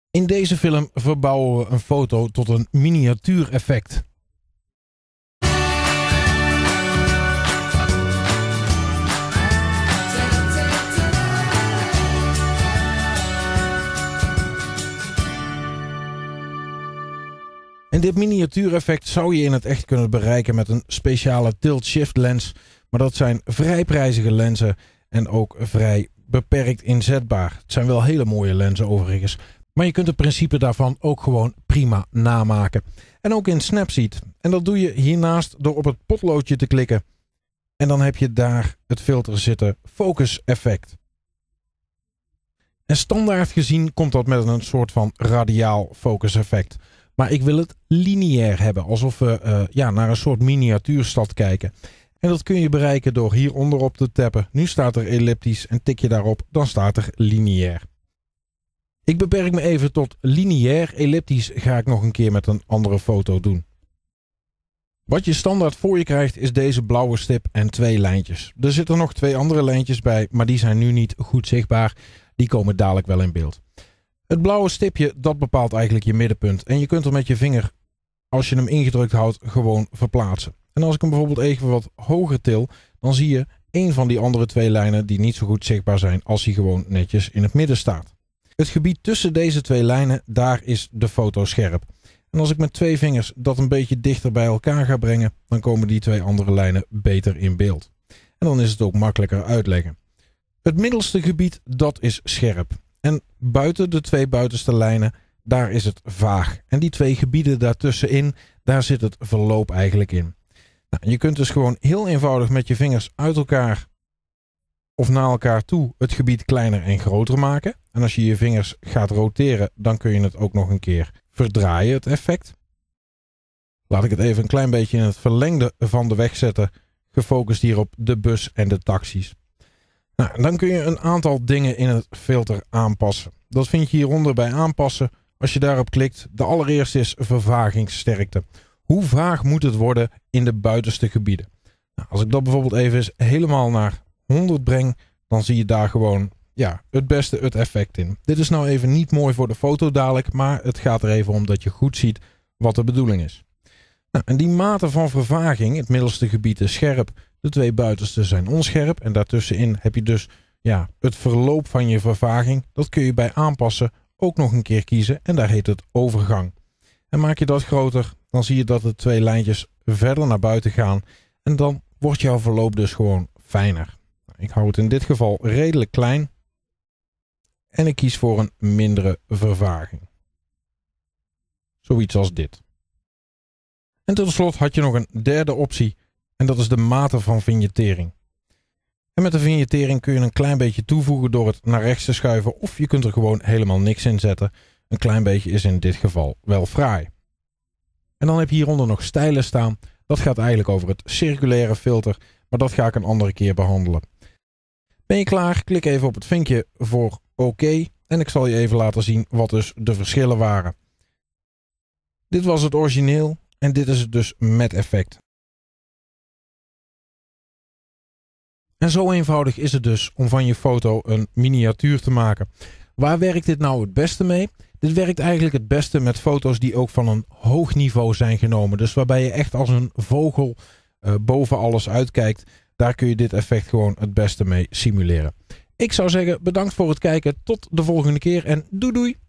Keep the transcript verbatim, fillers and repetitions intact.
In deze film verbouwen we een foto tot een miniatuureffect. En dit miniatuureffect zou je in het echt kunnen bereiken met een speciale tilt-shift lens. Maar dat zijn vrij prijzige lenzen en ook vrij beperkt inzetbaar. Het zijn wel hele mooie lenzen overigens. Maar je kunt het principe daarvan ook gewoon prima namaken. En ook in Snapseed. En dat doe je hiernaast door op het potloodje te klikken. En dan heb je daar het filter zitten focus effect. En standaard gezien komt dat met een soort van radiaal focus effect. Maar ik wil het lineair hebben. Alsof we uh, ja, naar een soort miniatuurstad kijken. En dat kun je bereiken door hieronder op te tappen. Nu staat er elliptisch en tik je daarop, dan staat er lineair. Ik beperk me even tot lineair. Elliptisch ga ik nog een keer met een andere foto doen. Wat je standaard voor je krijgt is deze blauwe stip en twee lijntjes. Er zitten nog twee andere lijntjes bij, maar die zijn nu niet goed zichtbaar. Die komen dadelijk wel in beeld. Het blauwe stipje, dat bepaalt eigenlijk je middenpunt. En je kunt er met je vinger, als je hem ingedrukt houdt, gewoon verplaatsen. En als ik hem bijvoorbeeld even wat hoger til, dan zie je een van die andere twee lijnen die niet zo goed zichtbaar zijn als hij gewoon netjes in het midden staat. Het gebied tussen deze twee lijnen, daar is de foto scherp. En als ik met twee vingers dat een beetje dichter bij elkaar ga brengen, dan komen die twee andere lijnen beter in beeld. En dan is het ook makkelijker uitleggen. Het middelste gebied, dat is scherp. En buiten de twee buitenste lijnen, daar is het vaag. En die twee gebieden daartussenin, daar zit het verloop eigenlijk in. Nou, je kunt dus gewoon heel eenvoudig met je vingers uit elkaar of naar elkaar toe het gebied kleiner en groter maken. En als je je vingers gaat roteren, dan kun je het ook nog een keer verdraaien, het effect. Laat ik het even een klein beetje in het verlengde van de weg zetten, gefocust hier op de bus en de taxis. Nou, dan kun je een aantal dingen in het filter aanpassen. Dat vind je hieronder bij aanpassen. Als je daarop klikt, de allereerste is vervagingssterkte. Hoe vaag moet het worden in de buitenste gebieden? Nou, als ik dat bijvoorbeeld even eens helemaal naar honderd breng, dan zie je daar gewoon ja, het beste het effect in. Dit is nou even niet mooi voor de foto dadelijk, maar het gaat er even om dat je goed ziet wat de bedoeling is. Nou, en die mate van vervaging, het middelste gebied is scherp, de twee buitenste zijn onscherp en daartussenin heb je dus ja, het verloop van je vervaging. Dat kun je bij aanpassen ook nog een keer kiezen en daar heet het overgang. En maak je dat groter, dan zie je dat de twee lijntjes verder naar buiten gaan en dan wordt jouw verloop dus gewoon fijner. Ik hou het in dit geval redelijk klein en ik kies voor een mindere vervaging. Zoiets als dit. En tot slot had je nog een derde optie en dat is de mate van vignettering. En met de vignettering kun je een klein beetje toevoegen door het naar rechts te schuiven of je kunt er gewoon helemaal niks in zetten. Een klein beetje is in dit geval wel fraai. En dan heb je hieronder nog stijlen staan. Dat gaat eigenlijk over het circulaire filter, maar dat ga ik een andere keer behandelen. Ben je klaar? Klik even op het vinkje voor oké en ik zal je even laten zien wat dus de verschillen waren. Dit was het origineel en dit is het dus met effect. En zo eenvoudig is het dus om van je foto een miniatuur te maken. Waar werkt dit nou het beste mee? Dit werkt eigenlijk het beste met foto's die ook van een hoog niveau zijn genomen. Dus waarbij je echt als een vogel uh, boven alles uitkijkt. Daar kun je dit effect gewoon het beste mee simuleren. Ik zou zeggen bedankt voor het kijken. Tot de volgende keer en doei doei!